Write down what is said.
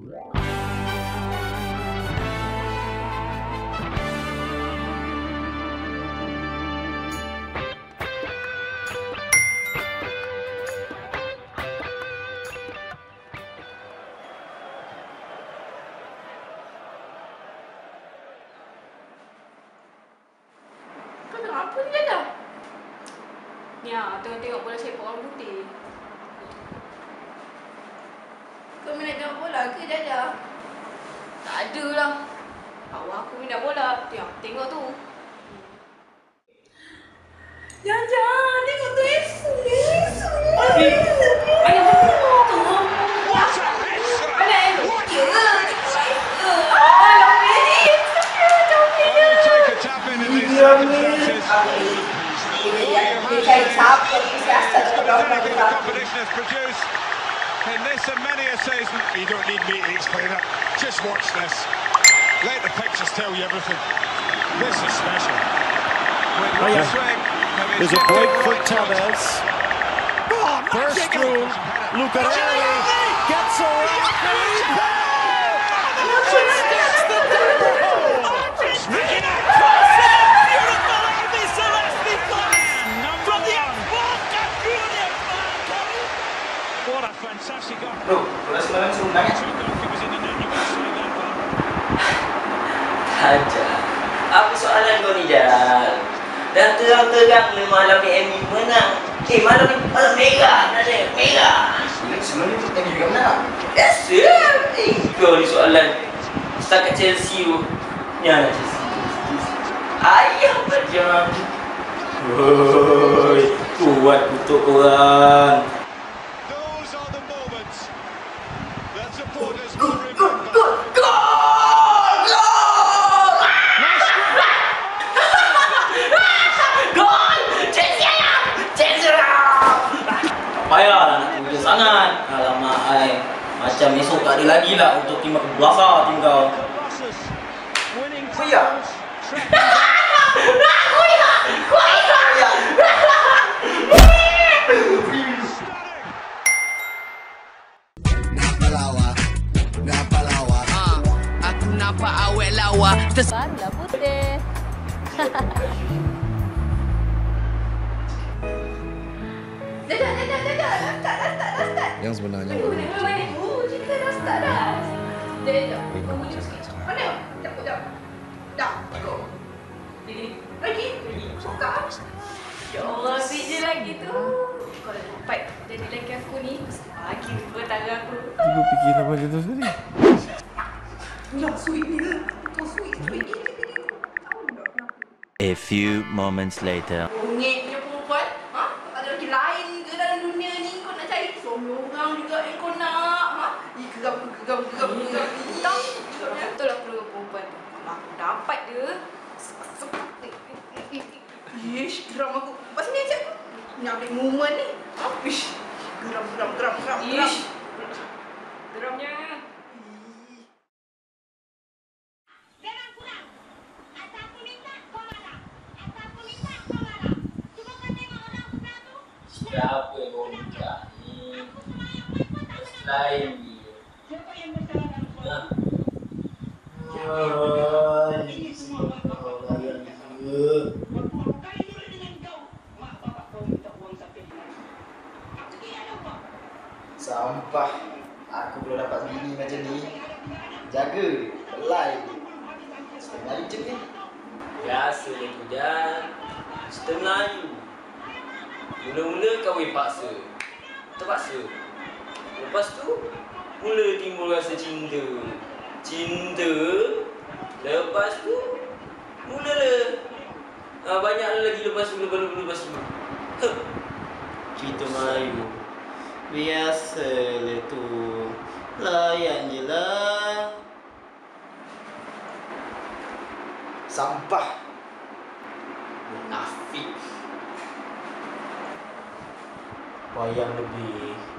Apa ni Jaja? Ya, tengok bola sepak orang putih. Kau minat tengok bola ke Jaja? Tak ada lah. Awak aku minat bola. Tengok tu. Jaja, tengok tu Esu. Ayah tu. Mana Esu? In this and many a season, you don't need me to explain it. Just watch this. Let the pictures tell you everything. This is special. There's a break for Tevez. Burst through. Lucarelli gets around. Bro, bola semalam seru banget. Hajar. Apa soalan kau ni, Jal? Dan terang-terang malam ni MU menang. Malam ni malam merah, ada merah. Sebelum ni MU juga menang. Yes, kau ni soalan. Setakat Chelsea tu. Ya, Chelsea. Ayah macam. Woi, kuat kutuk korang. Payahlah nak tunggu sangat. Alamak, macam esok tak ada lagi lah untuk tim aku berasa tim kau. Payah. Aku nampak awet lawa. Barulah putih. Dah. Yang sebenarnya. Cerita dah start dah. Dah. Mana? Jap. Dah. Lagi. Suka. Ya Allah, bijak lagi tu. Kalau dapat jadi lelaki aku ni, lagi bertangga aku. Ibu fikir apa gitu sendiri? Ya, sweet ni. Kau sweet ni. A few moments later. Bongeknya perempuan. Tak ada lelaki lain ke dalam dunia ni kau nak cari? Semua orang juga yang kau nak. Geram. Betul lah perlu perempuan. Kalau aku dapat dia. Ish, geram aku. Lepas ni cik aku. Nak ambil moment ni. Ish, geram. Ish. Geramnya. Siapa yang kau minta ni? Selain dia. Sampah. Aku belum dapat bini macam ni. Jaga. Belai. Setengah je ni. Biasa je tu, Jan. Setengah you. Mula-mula kahwin paksa. Terpaksa. Lepas tu, mula timbul rasa cinta. Lepas tu, mulalah. Banyaklah lagi lepas tu. Cerita Melayu. Biasalah tu. Layan je lah. Sampah. Munafik. Wayang lebih.